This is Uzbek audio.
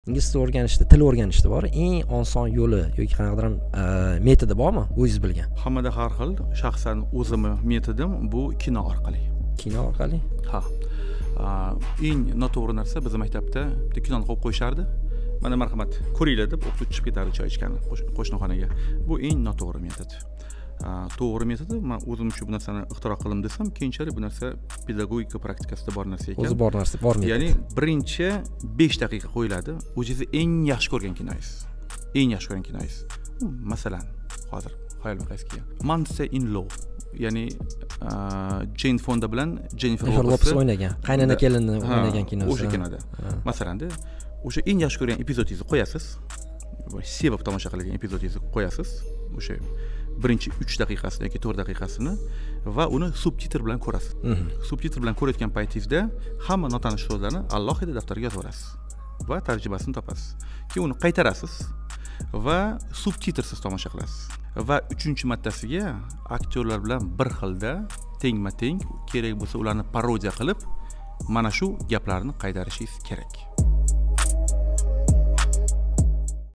ingliz tilini o'rganishda, til o'rganishda bor eng oson yo'li yoki qanaqadir metodi bormi o'zingiz bilgan? Hammada har xil. Shaxsan o'zimni metodim bu kino orqali. Kino orqali? Ha. Eng noto'g'ri narsa bizning maktabda bitta kinoni qo'yib qo'yishardi. Mana marhamat, ko'ringlar deb o'qituvchi chiqib ketardi choy ichgani qo'shnixonaga. Bu eng noto'g'ri metod. To'g'ri metodi men o'zim shu bu narsani ixtiro qildim desam, keyinchalik bu narsa pedagogika praktikasida bor narsa ekan. O'zi bor narsa, bor metod. Ya'ni birinchi 5 daqiqa qo'yiladi. O'zingiz eng yaxshi ko'rgan kinoyingiz. Eng yaxshi ko'rgan kinoyingiz. Masalan, hozir xayolimga qaysi Monster in Law. Ya'ni Jane Fonda bilan Jennifer Lopez o'ynagan, qaynona kelinni o'ynagan kinosi. O'sha kinoda. Masalan, o'sha eng yaxshi ko'rgan epizodingizni qo'yasiz. Sevib tomosha qiladigan epizodingizni qo'yasiz. O'sha birinchi 3 daqiqasini yoki 4 daqiqasini va uni subtitr bilan ko'rasiz. Subtitr bilan ko'rayotgan paytingizda hamma notanish so'zlarni alohida daftarga yozaverasiz va tarjimasini topasiz. Keyin uni qaytarasiz va subtitrsiz tomosha qilasiz. Va 3-martasiga aktyorlar bilan bir xilda tengma-teng, kerak bo'lsa ularni parodiya qilib, mana shu gaplarni qaytarishingiz kerak.